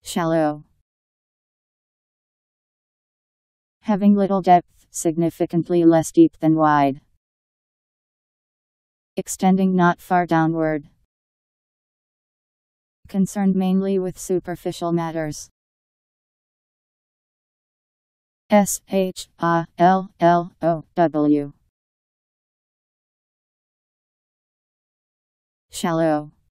Shallow. Having little depth, significantly less deep than wide. Extending not far downward. Concerned mainly with superficial matters. Shallow. Shallow.